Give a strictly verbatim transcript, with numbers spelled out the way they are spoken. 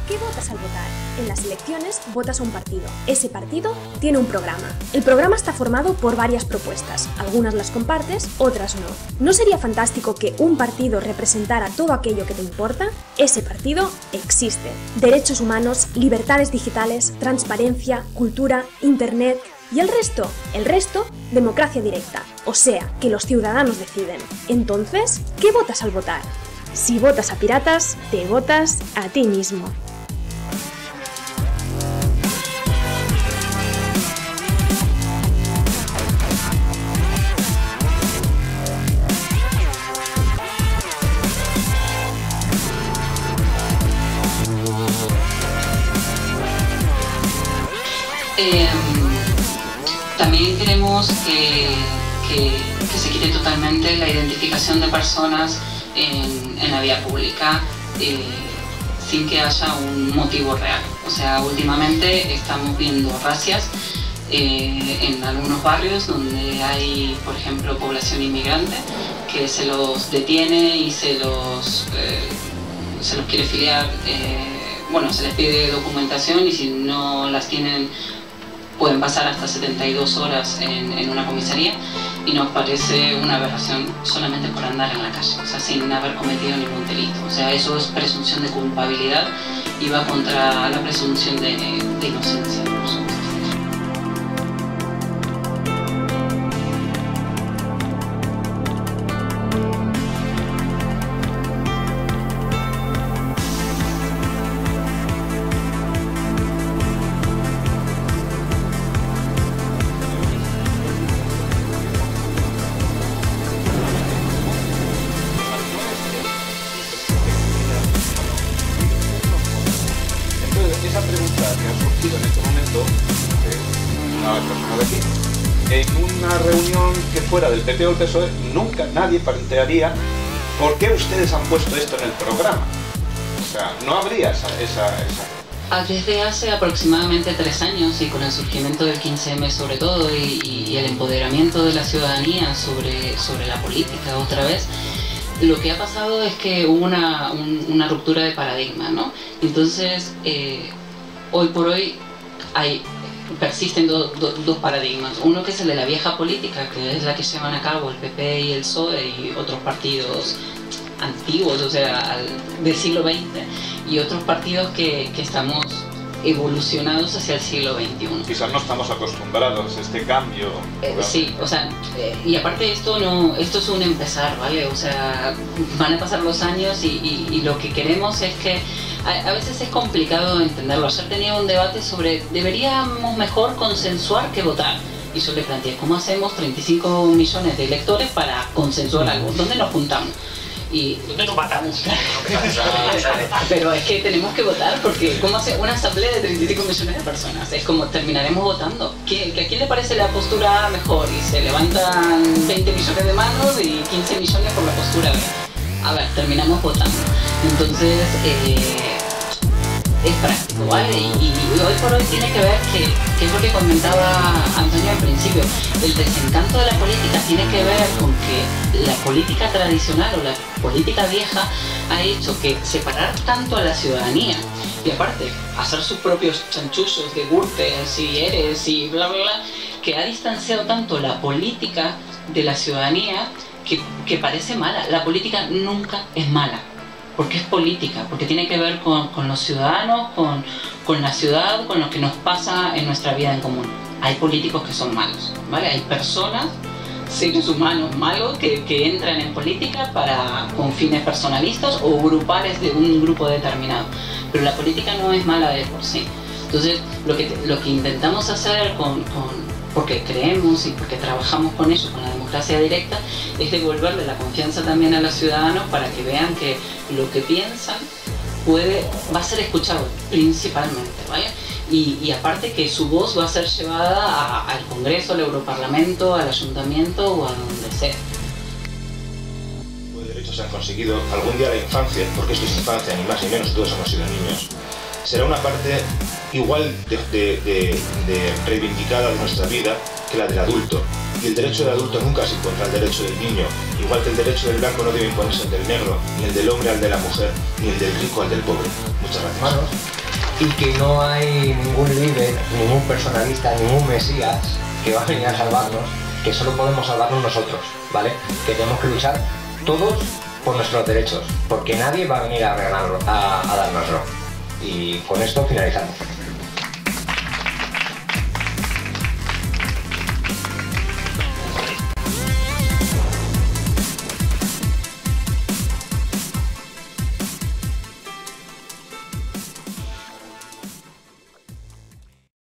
¿Qué votas al votar? En las elecciones votas a un partido. Ese partido tiene un programa. El programa está formado por varias propuestas. Algunas las compartes, otras no. ¿No sería fantástico que un partido representara todo aquello que te importa? Ese partido existe. Derechos humanos, libertades digitales, transparencia, cultura, internet... ¿Y el resto? El resto, democracia directa. O sea, que los ciudadanos deciden. Entonces, ¿qué votas al votar? Si votas a piratas, te votas a ti mismo. Eh, también queremos que, que, que se quite totalmente la identificación de personas en, en la vía pública eh, sin que haya un motivo real. O sea, últimamente estamos viendo racias eh, en algunos barrios donde hay, por ejemplo, población inmigrante que se los detiene y se los, eh, se los quiere filiar. Eh, bueno, se les pide documentación y si no las tienen pueden pasar hasta setenta y dos horas en, en una comisaría y nos parece una aberración solamente por andar en la calle, o sea, sin haber cometido ningún delito. O sea, eso es presunción de culpabilidad y va contra la presunción de, de inocencia. Esa pregunta que ha surgido en este momento, eh, una persona de aquí, en una reunión que fuera del P P o el P S O E, nunca nadie plantearía por qué ustedes han puesto esto en el programa. O sea, no habría esa... esa, esa... Desde hace aproximadamente tres años y con el surgimiento del quince eme sobre todo y, y el empoderamiento de la ciudadanía sobre, sobre la política otra vez, lo que ha pasado es que hubo una, un, una ruptura de paradigma, ¿no? Entonces, eh, hoy por hoy hay, persisten do, do, dos paradigmas. Uno que es el de la vieja política, que es la que llevan a cabo el P P y el P S O E y otros partidos antiguos, o sea, al, del siglo veinte, y otros partidos que, que estamos evolucionados hacia el siglo veintiuno. Quizás no estamos acostumbrados a este cambio. Eh, sí, o sea, eh, y aparte esto no, esto es un empezar, ¿vale? O sea, van a pasar los años y, y, y lo que queremos es que a, a veces es complicado entenderlo. Ayer tenía un debate sobre deberíamos mejor consensuar que votar. Y yo le planteé, ¿cómo hacemos treinta y cinco millones de electores para consensuar algo? ¿Dónde nos juntamos? Y ¿dónde nos matamos? Pero es que tenemos que votar porque ¿cómo hace una asamblea de treinta y cinco millones de personas? Es como terminaremos votando. ¿Que, que ¿A quién le parece la postura mejor? Y se levantan veinte millones de manos y quince millones por la postura B. A ver, terminamos votando. Entonces, eh, es práctico, ¿vale? Y, y hoy por hoy tiene que ver que, que es lo que comentaba Antonio al principio, el desencanto de la política tiene que ver con que la política tradicional o la política vieja ha hecho que separar tanto a la ciudadanía y aparte hacer sus propios chanchullos de Gürtel y Eres y bla bla bla, que ha distanciado tanto la política de la ciudadanía que, que parece mala. La política nunca es mala. Porque es política, porque tiene que ver con, con los ciudadanos, con, con la ciudad, con lo que nos pasa en nuestra vida en común. Hay políticos que son malos, ¿vale? Hay personas, seres humanos malos que, que entran en política para, con fines personalistas o grupales de un grupo determinado. Pero la política no es mala de por sí. Entonces, lo que, lo que intentamos hacer con... con porque creemos y porque trabajamos con ellos, con la democracia directa, es devolverle la confianza también a los ciudadanos para que vean que lo que piensan puede, va a ser escuchado principalmente, ¿vale? Y, y aparte que su voz va a ser llevada a, al Congreso, al Europarlamento, al Ayuntamiento o a donde sea. Los derechos se han conseguido. Algún día la infancia, porque esto es infancia, ni más ni menos, todos hemos sido niños, será una parte igual de, de, de, de reivindicada de nuestra vida que la del adulto. Y el derecho del adulto nunca se encuentra al derecho del niño, igual que el derecho del blanco no debe imponerse al del negro, ni el del hombre al de la mujer, ni el del rico al del pobre. Muchas gracias. y que no hay ningún líder, ningún personalista, ningún mesías que va a venir a salvarnos, que solo podemos salvarnos nosotros, ¿vale? Que tenemos que luchar todos por nuestros derechos, porque nadie va a venir a regalarlo, a, a dárnoslo. Y con esto finalizamos.